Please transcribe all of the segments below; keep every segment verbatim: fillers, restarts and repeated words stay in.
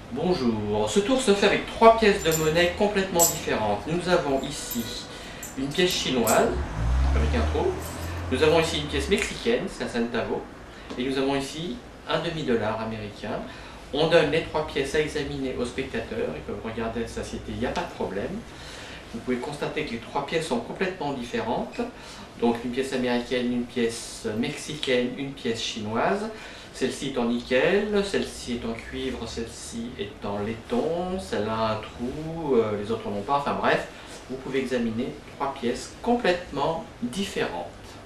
Bonjour, ce tour se fait avec trois pièces de monnaie complètement différentes. Nous avons ici une pièce chinoise avec un trou, nous avons ici une pièce mexicaine, c'est un centavo, et nous avons ici un demi-dollar américain. On donne les trois pièces à examiner aux spectateurs, ils peuvent regarder la satiété, il n'y a pas de problème. Vous pouvez constater que les trois pièces sont complètement différentes, donc une pièce américaine, une pièce mexicaine, une pièce chinoise. Celle-ci est en nickel, celle-ci est en cuivre, celle-ci est en laiton, celle-là a un trou, euh, les autres n'ont pas, enfin bref, vous pouvez examiner trois pièces complètement différentes.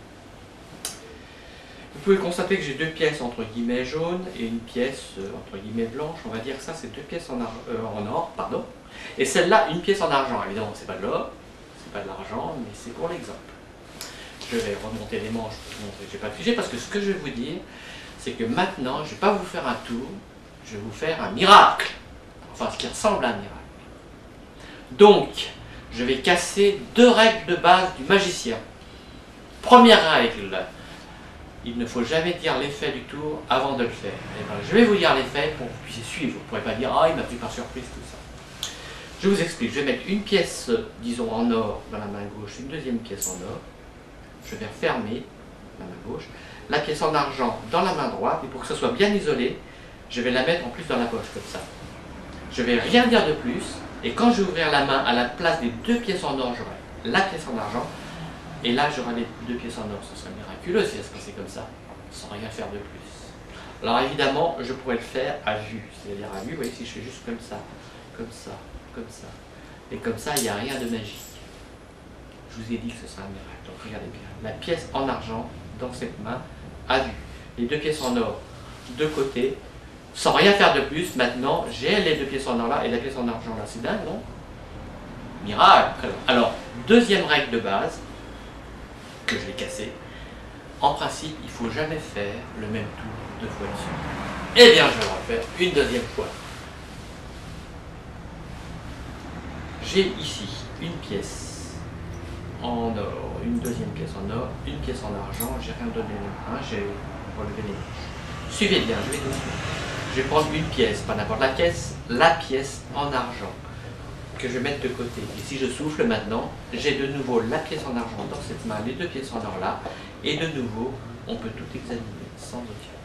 Vous pouvez constater que j'ai deux pièces entre guillemets jaunes et une pièce euh, entre guillemets blanche, on va dire que ça c'est deux pièces en, euh, en or, pardon, et celle-là une pièce en argent. Évidemment c'est pas de l'or, c'est pas de l'argent, mais c'est pour l'exemple. Je vais remonter les manches pour vous montrer que je n'ai pas figé, parce que ce que je vais vous dire, c'est que maintenant, je ne vais pas vous faire un tour, je vais vous faire un miracle. Enfin, ce qui ressemble à un miracle. Donc, je vais casser deux règles de base du magicien. Première règle, il ne faut jamais dire l'effet du tour avant de le faire. Et ben, je vais vous dire l'effet pour que vous puissiez suivre. Vous ne pourrez pas dire « Ah, il m'a pris par surprise, tout ça ». Je vous explique. Je vais mettre une pièce, disons, en or dans la main gauche, une deuxième pièce en or. Je vais refermer la main gauche, la pièce en argent dans la main droite, et pour que ça soit bien isolé, je vais la mettre en plus dans la poche, comme ça. Je ne vais rien dire de plus, et quand je vais ouvrir la main, à la place des deux pièces en or, j'aurai la pièce en argent, et là j'aurai les deux pièces en or. Ce serait miraculeux si ça se passait comme ça, sans rien faire de plus. Alors évidemment, je pourrais le faire à vue, c'est-à-dire à vue, vous voyez, si je fais juste comme ça, comme ça, comme ça, et comme ça, il n'y a rien de magique. Je vous ai dit que ce serait un miracle. Donc regardez bien, la pièce en argent dans cette main à vue. Les deux pièces en or de côté, sans rien faire de plus. Maintenant, j'ai les deux pièces en or là et la pièce en argent là. C'est dingue, non? Miracle. Alors, deuxième règle de base, que je vais casser. En principe, il ne faut jamais faire le même tour deux fois de suite. Eh bien, je vais le refaire une deuxième fois. J'ai ici une pièce en or, une deuxième pièce en or, une pièce en argent, j'ai rien donné les mains, j'ai relevé les manches. Suivez bien, je vais tout Je vais prendre une pièce, pas n'importe la pièce, la pièce en argent, que je vais mettre de côté. Et si je souffle maintenant, j'ai de nouveau la pièce en argent dans cette main, les deux pièces en or là, et de nouveau, on peut tout examiner sans aucun.